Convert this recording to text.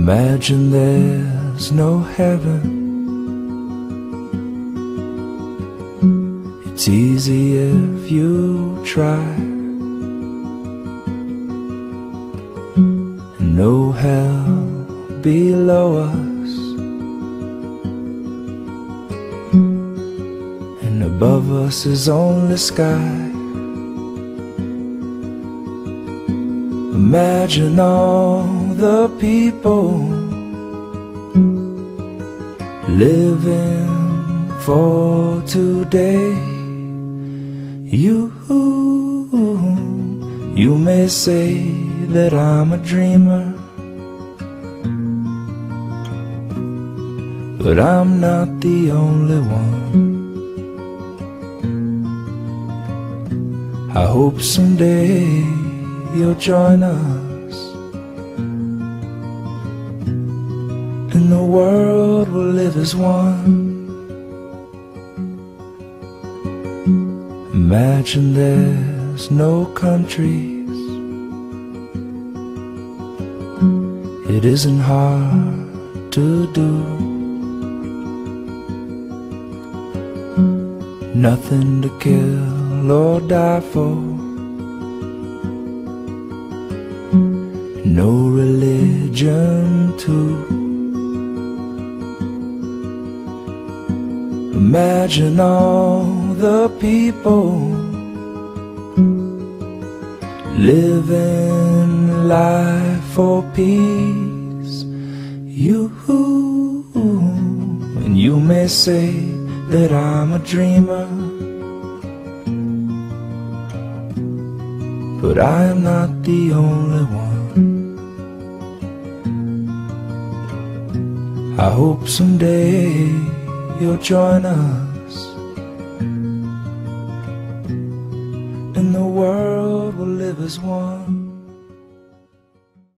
Imagine there's no heaven. It's easy if you try. And no hell below us, and above us is only sky. Imagine all the people living for today. You may say that I'm a dreamer, but I'm not the only one. I hope someday you'll join us, and the world will live as one. Imagine there's no countries. It isn't hard to do. Nothing to kill or die for. No religion too. Imagine all the people living life for peace. And you may say that I'm a dreamer, but I am not the only one. I hope someday you'll join us, and the world will live as one.